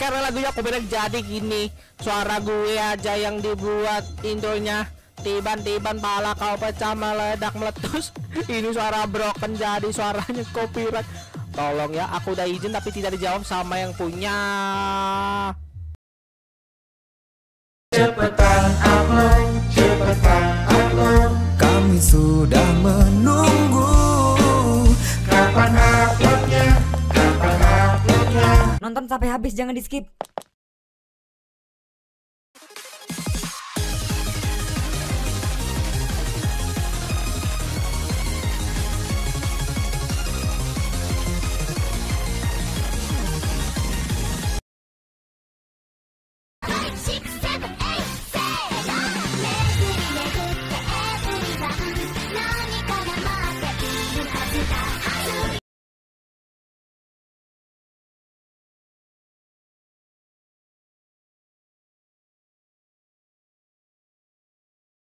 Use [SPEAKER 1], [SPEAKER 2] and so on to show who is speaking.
[SPEAKER 1] karena lagunya copyright jadi gini. Suara gue aja yang dibuat intronya. Tiban-tiban pala kau pecah meledak meletus. Ini suara broken jadi suaranya copyright. Tolong ya, aku udah izin tapi tidak dijawab sama yang punya.
[SPEAKER 2] Cepetan upload,
[SPEAKER 3] Kami sudah menunggu.
[SPEAKER 2] kapan uploadnya?
[SPEAKER 4] Nonton sampai habis, jangan di skip.